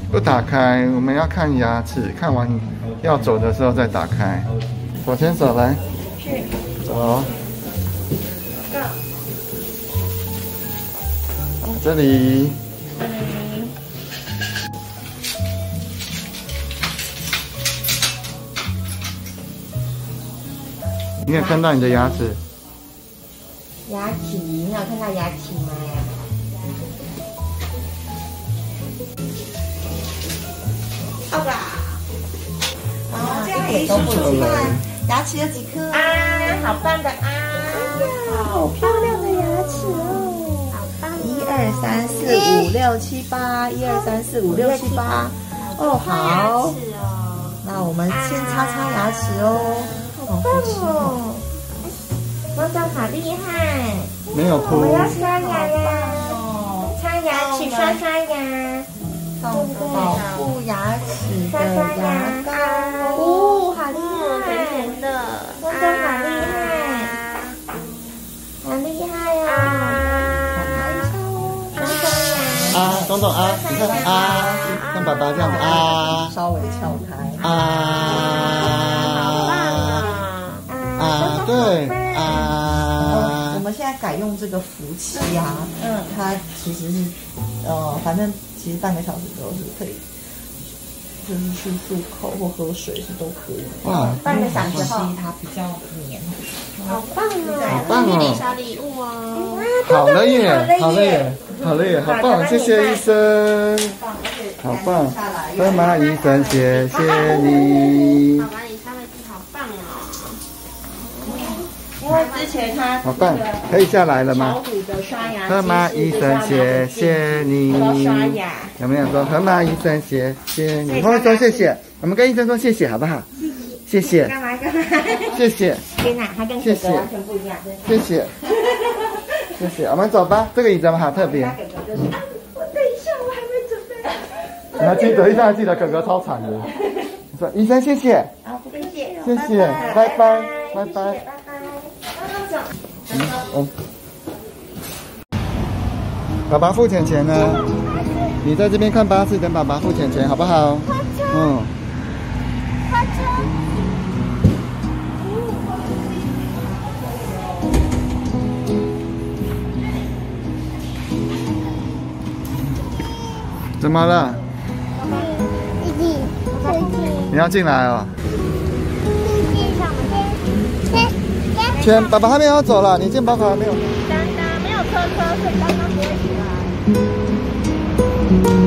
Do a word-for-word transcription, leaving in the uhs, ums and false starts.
不打开，我们要看牙齿，看完要走的时候再打开。手牵手来， 是， 走。 Go。 好，这里。你有看到你的牙齿？ 牙体，你有看到牙体吗？好吧。哦，这样也都不错。牙齿有几颗啊？好棒的啊！好漂亮的牙齿哦！好棒！一二三四五六七八，一二三四五六七八。哦，好。那我们先擦擦牙齿哦。好棒哦！汪总好厉害！ 没有哭。 我们要刷牙呀！擦牙齿，刷刷牙。 保护牙齿的牙膏哦，好厉害，甜甜的，汪总好厉害，好厉害呀！刷刷牙啊，东东啊，你看啊，像爸爸这样子啊， 稍微撬开啊，啊，对啊。 我们现在改用这个福气啊，嗯，它其实是，呃，反正。 其实半个小时之后是可以，就是去漱口或喝水是都可以。 哇， 半个小时后它比较黏。 好棒哦！ 好棒哦！ 小礼物哦！ 好了耶，好了耶，好了耶，好棒！谢谢医生，好棒！河马医生，谢谢你。 好吧，你擦的是好棒哦！因为之前他好棒，可以下来了吗？ 小虎的刷牙， 河马医生，谢谢你。 刷牙。 有没有说河马医生谢谢你？我们说谢谢，我们跟医生说谢谢好不好？谢谢。 干嘛干嘛？ 谢谢。 天哪，他跟哥哥完全不一样。 谢谢。谢谢，我们走吧。这个椅子好特别。 他哥哥就是。我等一下，我还没准备。 你要记得一下，记得哥哥超惨的。你说医生谢谢。 啊，不谢谢。 谢谢，拜拜，拜拜。 拜拜。走。 嗯。爸爸付钱钱呢？ 你在这边看巴士，等爸爸付钱钱，好不好？嗯。 快车。 怎么了？ 弟弟， 你要进来哦。 先先，爸爸还没有走了，你健保卡还没有。 刚刚没有车车，所以刚刚不会起来。